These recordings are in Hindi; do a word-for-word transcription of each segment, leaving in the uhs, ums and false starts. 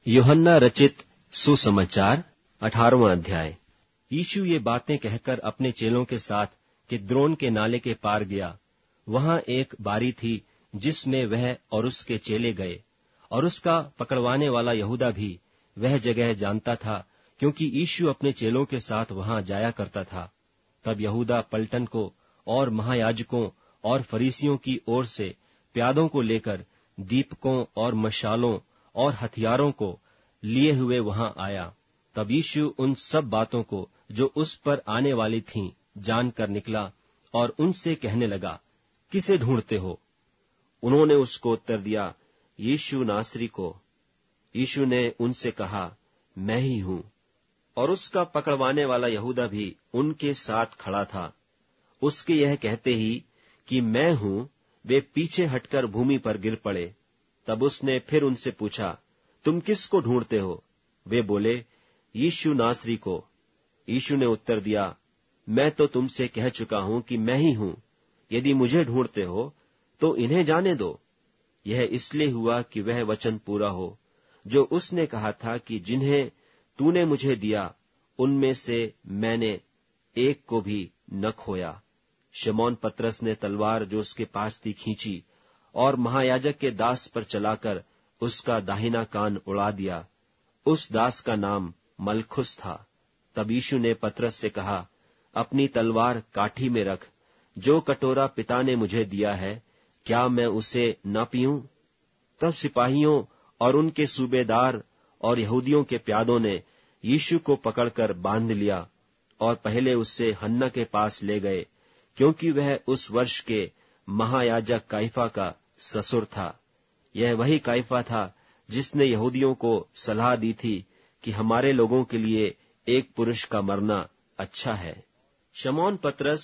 यूहन्ना रचित सुसमाचार अठारहवां अध्याय। यीशु ये बातें कहकर अपने चेलों के साथ किद्रोन के नाले के पार गया। वहां एक बारी थी जिसमें वह और उसके चेले गए, और उसका पकड़वाने वाला यहूदा भी वह जगह जानता था, क्योंकि यीशु अपने चेलों के साथ वहां जाया करता था। तब यहूदा पलटन को और महायाजकों और फरीसियों की ओर से प्यादों को लेकर दीपकों और मशालों और हथियारों को लिए हुए वहां आया। तब यीशु उन सब बातों को जो उस पर आने वाली थीं जानकर निकला और उनसे कहने लगा, किसे ढूंढते हो? उन्होंने उसको उत्तर दिया, यीशु नासरी को। यीशु ने उनसे कहा, मैं ही हूं। और उसका पकड़वाने वाला यहूदा भी उनके साथ खड़ा था। उसके यह कहते ही कि मैं हूं, वे पीछे हटकर भूमि पर गिर पड़े। तब उसने फिर उनसे पूछा, तुम किसको ढूंढते हो? वे बोले, यीशु नासरी को। यीशु ने उत्तर दिया, मैं तो तुमसे कह चुका हूं कि मैं ही हूं। यदि मुझे ढूंढते हो तो इन्हें जाने दो। यह इसलिए हुआ कि वह वचन पूरा हो जो उसने कहा था कि जिन्हें तूने मुझे दिया उनमें से मैंने एक को भी न खोया। शमौन पतरस ने तलवार जो उसके पास थी खींची और महायाजक के दास पर चलाकर उसका दाहिना कान उड़ा दिया। उस दास का नाम मलखुस था। तब यीशु ने पतरस से कहा, अपनी तलवार काठी में रख। जो कटोरा पिता ने मुझे दिया है, क्या मैं उसे न पीऊं? तब सिपाहियों और उनके सूबेदार और यहूदियों के प्यादों ने यीशु को पकड़कर बांध लिया और पहले उससे हन्ना के पास ले गए, क्योंकि वह उस वर्ष के महायाजक काइफा का ससुर था। यह वही काइफा था जिसने यहूदियों को सलाह दी थी कि हमारे लोगों के लिए एक पुरुष का मरना अच्छा है। शमौन पतरस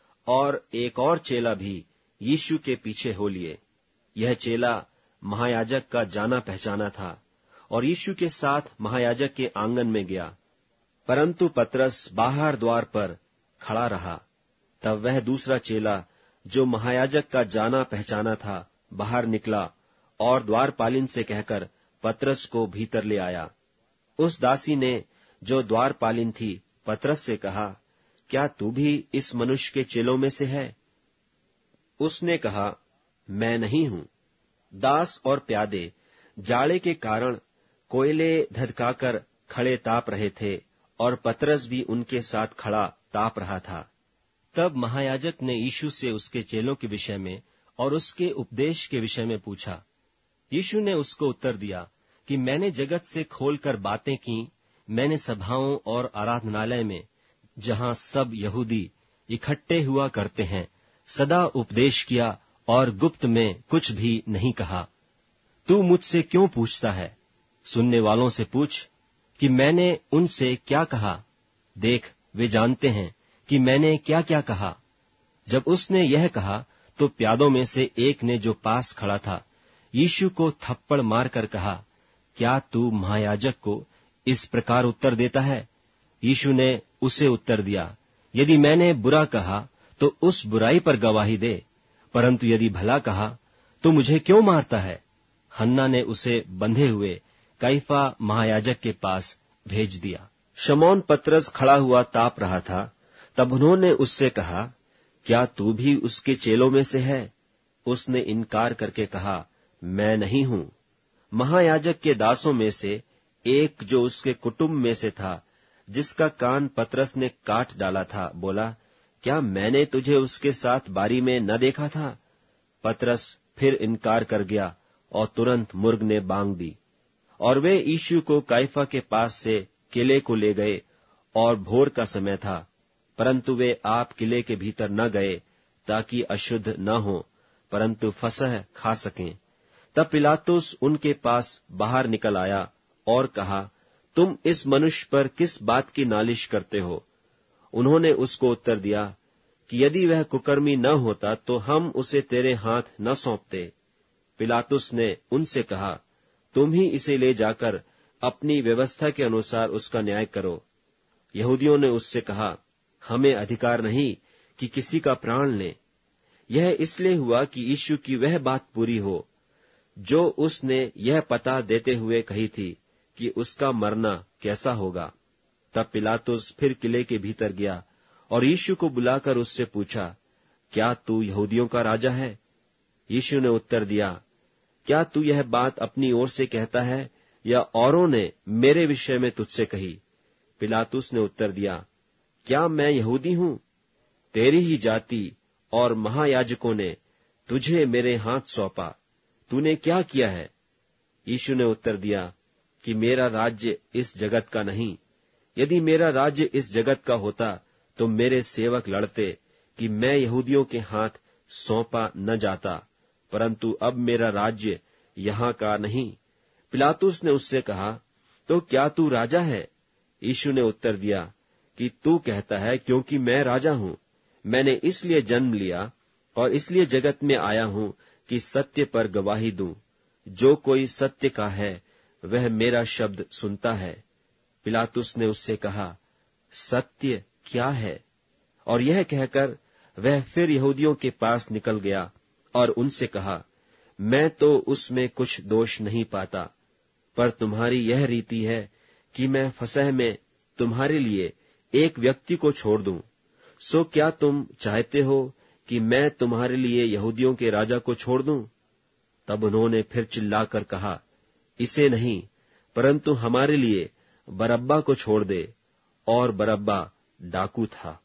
और एक और चेला भी यीशु के पीछे हो लिए। यह चेला महायाजक का जाना पहचाना था और यीशु के साथ महायाजक के आंगन में गया, परंतु पतरस बाहर द्वार पर खड़ा रहा। तब वह दूसरा चेला जो महायाजक का जाना पहचाना था बाहर निकला और द्वारपालिन से कहकर पतरस को भीतर ले आया। उस दासी ने जो द्वारपालिन थी पतरस से कहा, क्या तू भी इस मनुष्य के चेलों में से है? उसने कहा, मैं नहीं हूं। दास और प्यादे जाड़े के कारण कोयले धधकाकर खड़े ताप रहे थे और पतरस भी उनके साथ खड़ा ताप रहा था। तब महायाजक ने यीशु से उसके चेलों के विषय में और उसके उपदेश के विषय में पूछा। यीशु ने उसको उत्तर दिया कि मैंने जगत से खोलकर बातें की। मैंने सभाओं और आराधनालय में, जहां सब यहूदी इकट्ठे हुआ करते हैं, सदा उपदेश किया और गुप्त में कुछ भी नहीं कहा। तू मुझसे क्यों पूछता है? सुनने वालों से पूछ कि मैंने उनसे क्या कहा। देख, वे जानते हैं कि मैंने क्या क्या कहा। जब उसने यह कहा तो प्यादों में से एक ने जो पास खड़ा था यीशु को थप्पड़ मारकर कहा, क्या तू महायाजक को इस प्रकार उत्तर देता है? यीशु ने उसे उत्तर दिया, यदि मैंने बुरा कहा तो उस बुराई पर गवाही दे, परंतु यदि भला कहा तो मुझे क्यों मारता है? हन्ना ने उसे बंधे हुए काइफा महायाजक के पास भेज दिया। शमौन पतरस खड़ा हुआ ताप रहा था। तब उन्होंने उससे कहा, क्या तू भी उसके चेलों में से है? उसने इनकार करके कहा, मैं नहीं हूं। महायाजक के दासों में से एक जो उसके कुटुंब में से था, जिसका कान पतरस ने काट डाला था, बोला, क्या मैंने तुझे उसके साथ बारी में न देखा था? पतरस फिर इनकार कर गया और तुरंत मुर्ग ने बांग दी। और वे यीशु को काइफा के पास से किले को ले गए और भोर का समय था, परंतु वे आप किले के भीतर न गए ताकि अशुद्ध न हो, परंतु फसह खा सकें। तब पिलातुस उनके पास बाहर निकल आया और कहा, तुम इस मनुष्य पर किस बात की नालिश करते हो? उन्होंने उसको उत्तर दिया कि यदि वह कुकर्मी न होता तो हम उसे तेरे हाथ न सौंपते। पिलातुस ने उनसे कहा, तुम ही इसे ले जाकर अपनी व्यवस्था के अनुसार उसका न्याय करो। यहूदियों ने उससे कहा, हमें अधिकार नहीं कि किसी का प्राण लें। यह इसलिए हुआ कि यीशु की वह बात पूरी हो जो उसने यह पता देते हुए कही थी कि उसका मरना कैसा होगा। तब पिलातुस फिर किले के भीतर गया और यीशु को बुलाकर उससे पूछा, क्या तू यहूदियों का राजा है? यीशु ने उत्तर दिया, क्या तू यह बात अपनी ओर से कहता है या औरों ने मेरे विषय में तुझसे कही? पिलातुस ने उत्तर दिया, क्या मैं यहूदी हूं? तेरी ही जाति और महायाजकों ने तुझे मेरे हाथ सौंपा। तूने क्या किया है? यीशु ने उत्तर दिया कि मेरा राज्य इस जगत का नहीं। यदि मेरा राज्य इस जगत का होता तो मेरे सेवक लड़ते कि मैं यहूदियों के हाथ सौंपा न जाता, परंतु अब मेरा राज्य यहाँ का नहीं। पिलातुस ने उससे कहा, तो क्या तू राजा है? यीशु ने उत्तर दिया कि तू कहता है, क्योंकि मैं राजा हूं। मैंने इसलिए जन्म लिया और इसलिए जगत में आया हूं कि सत्य पर गवाही दूं। जो कोई सत्य का है वह मेरा शब्द सुनता है। पिलातुस ने उससे कहा, सत्य क्या है? और यह कहकर वह फिर यहूदियों के पास निकल गया और उनसे कहा, मैं तो उसमें कुछ दोष नहीं पाता, पर तुम्हारी यह रीति है कि मैं फसह में तुम्हारे लिए एक व्यक्ति को छोड़ दूं। सो क्या तुम चाहते हो कि मैं तुम्हारे लिए यहूदियों के राजा को छोड़ दूं? तब उन्होंने फिर चिल्लाकर कहा, इसे नहीं, परंतु हमारे लिए बरअब्बा को छोड़ दे। और बरअब्बा डाकू था।